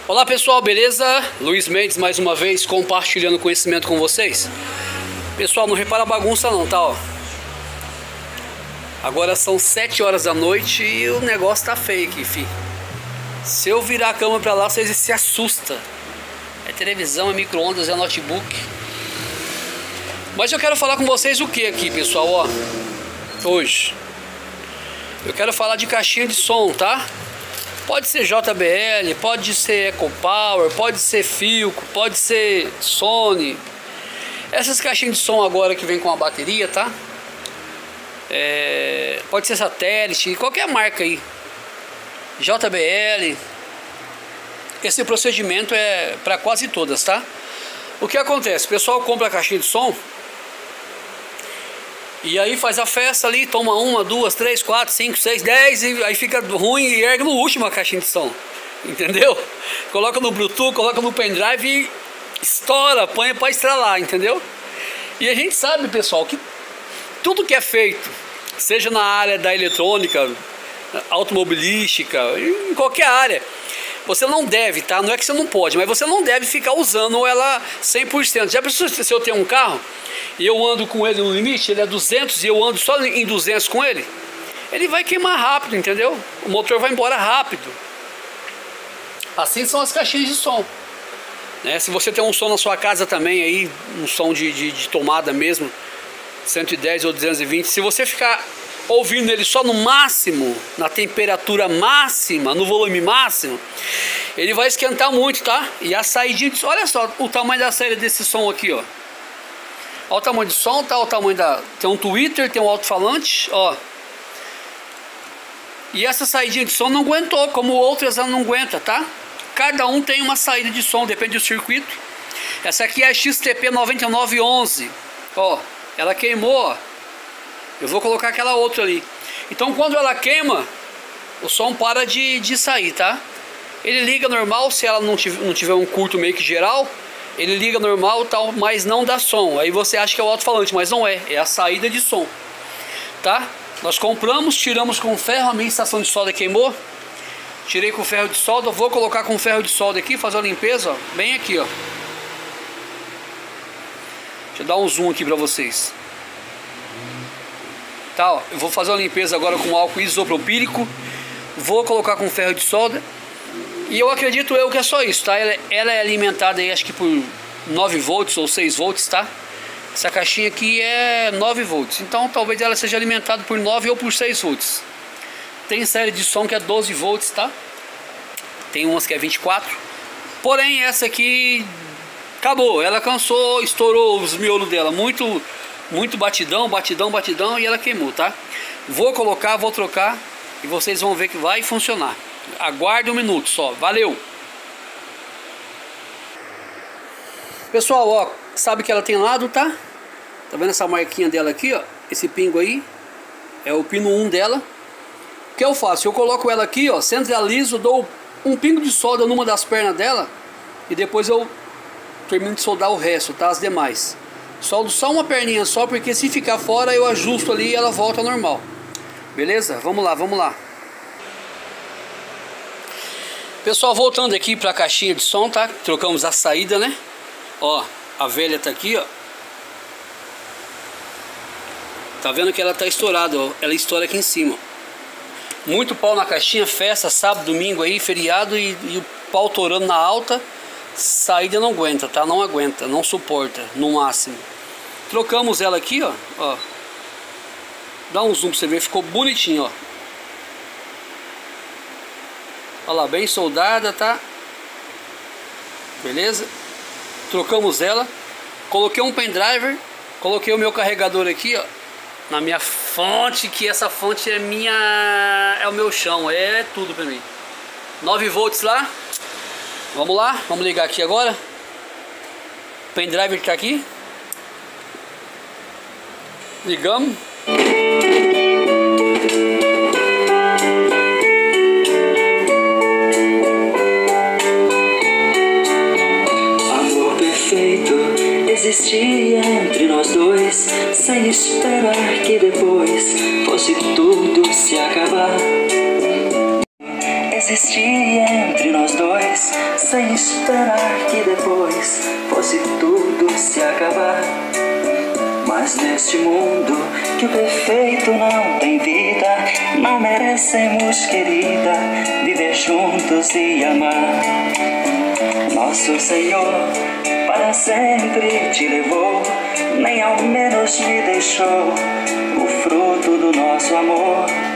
Olá pessoal, beleza? Luiz Mendes mais uma vez compartilhando conhecimento com vocês. Pessoal, não repara a bagunça não, tá? Ó. Agora são 7 horas da noite e o negócio tá feio aqui, fi. Se eu virar a cama pra lá, vocês se assustam. É televisão, é micro-ondas, é notebook. Mas eu quero falar com vocês o que aqui, pessoal, ó. Hoje eu quero falar de caixinha de som, tá? Pode ser JBL, pode ser EcoPower, pode ser Philco, pode ser Sony. Essas caixinhas de som agora que vem com a bateria, tá? Pode ser satélite, qualquer marca aí. JBL. Esse procedimento é para quase todas, tá? O que acontece? O pessoal compra a caixinha de som e aí faz a festa ali, toma 1, 2, 3, 4, 5, 6, 10 e aí fica ruim e ergue no último a caixinha de som. Entendeu? Coloca no Bluetooth, coloca no pendrive e estoura, põe para estralar, entendeu? E a gente sabe, pessoal, que tudo que é feito, seja na área da eletrônica, automobilística, em qualquer área, você não deve, tá? Não é que você não pode, mas você não deve ficar usando ela 100%. Já pensou se eu tenho um carro e eu ando com ele no limite, ele é 200 e eu ando só em 200 com ele? Ele vai queimar rápido, entendeu? O motor vai embora rápido. Assim são as caixinhas de som, né? Se você tem um som na sua casa também, aí, um som de tomada mesmo, 110 ou 220, se você ficar ouvindo ele só no máximo, na temperatura máxima, no volume máximo, ele vai esquentar muito, tá? E a saída, olha só o tamanho da saída desse som aqui, ó. Olha o tamanho do som, tá? O tamanho da... Tem um tweeter, tem um alto-falante, ó. E essa saída de som não aguentou, como outras ela não aguenta, tá? Cada um tem uma saída de som, depende do circuito. Essa aqui é a XTP 9911, ó. Ela queimou, ó. Eu vou colocar aquela outra ali. Então quando ela queima, o som para de sair, tá? Ele liga normal, se ela não tiver um curto meio que geral, ele liga normal, tal, mas não dá som. Aí você acha que é o alto-falante, mas não é. É a saída de som, tá? Nós compramos, tiramos com ferro, a minha estação de solda queimou. Tirei com ferro de solda, vou colocar com ferro de solda aqui, fazer a limpeza, ó, bem aqui, ó. Deixa eu dar um zoom aqui pra vocês. Tá, ó, eu vou fazer uma limpeza agora com álcool isopropílico. Vou colocar com ferro de solda. E eu acredito que é só isso, tá? Ela é alimentada aí, acho que por 9 volts ou 6 volts, tá? Essa caixinha aqui é 9 volts. Então talvez ela seja alimentada por 9 ou por 6 volts. Tem série de som que é 12 volts, tá? Tem umas que é 24. Porém essa aqui acabou. Ela cansou, estourou os miolos dela. Muito batidão e ela queimou, tá? Vou colocar, vou trocar e vocês vão ver que vai funcionar. Aguarde um minuto só, valeu! Pessoal, ó, sabe que ela tem lado, tá? Tá vendo essa marquinha dela aqui, ó? Esse pingo aí é o pino 1 dela. O que eu faço? Eu coloco ela aqui, ó, centralizo, dou um pingo de solda numa das pernas dela e depois eu termino de soldar o resto, tá? As demais. Soldo só uma perninha só, porque se ficar fora eu ajusto ali e ela volta ao normal. Beleza? Vamos lá, vamos lá. Pessoal, voltando aqui para a caixinha de som, tá? Trocamos a saída, né? Ó, a velha tá aqui, ó. Tá vendo que ela tá estourada, ó. Ela estoura aqui em cima. Muito pau na caixinha, festa, sábado, domingo aí, feriado e o pau torando na alta. Saída não aguenta, tá? Não aguenta, não suporta, no máximo. Trocamos ela aqui, ó. Dá um zoom pra você ver, ficou bonitinho, ó. Olha lá, bem soldada, tá? Beleza? Trocamos ela. Coloquei um pendriver. Coloquei o meu carregador aqui, ó. Na minha fonte, que essa fonte é minha... É o meu chão, é tudo pra mim. 9 volts lá. Vamos lá, vamos ligar aqui agora. O pendrive tá aqui. Ligamos. Amor perfeito existia entre nós dois, sem esperar que depois fosse tudo se acabar. Existia entre nós dois, sem esperar que depois fosse tudo se acabar. Mas neste mundo que o perfeito não tem vida, não merecemos, querida, viver juntos e amar. Nosso Senhor para sempre te levou, nem ao menos me deixou o fruto do nosso amor.